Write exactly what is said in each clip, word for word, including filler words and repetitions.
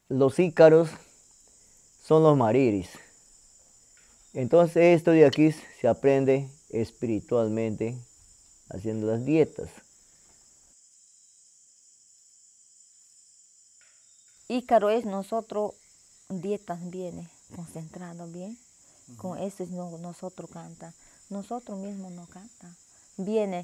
los ícaros son los mariris. Entonces esto de aquí se aprende espiritualmente haciendo las dietas. Ícaro es nosotros, dietas viene, concentrado bien. Uh -huh. Con eso es no, nosotros canta. Nosotros mismos no canta. Viene.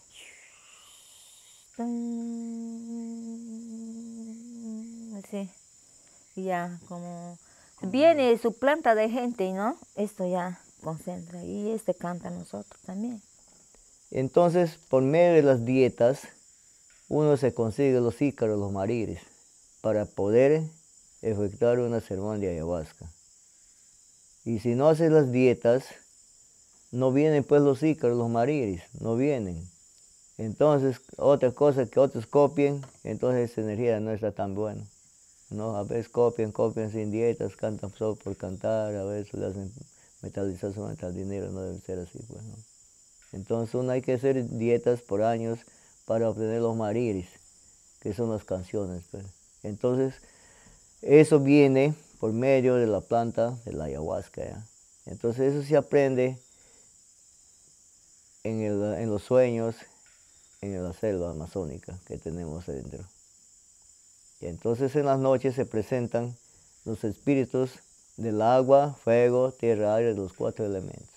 Sí. Ya, como. Viene su planta de gente, ¿no? Esto ya concentra. Y este canta nosotros también. Entonces, por medio de las dietas, uno se consigue los ícaros, los mariris, para poder efectuar una ceremonia de ayahuasca. Y si no haces las dietas, no vienen pues los ícaros, los mariris, no vienen. Entonces, otra cosa que otros copien, entonces esa energía no está tan buena. ¿No? A veces copian, copian sin dietas, cantan solo por cantar, a veces le hacen metalizar solamente el dinero, no debe ser así, pues, ¿no? Entonces uno hay que hacer dietas por años para obtener los mariris, que son las canciones, pues. Entonces, eso viene por medio de la planta de la ayahuasca, ¿ya? Entonces eso se aprende en, el, en los sueños, en la selva amazónica que tenemos adentro. Y entonces en las noches se presentan los espíritus del agua, fuego, tierra, aire, de los cuatro elementos.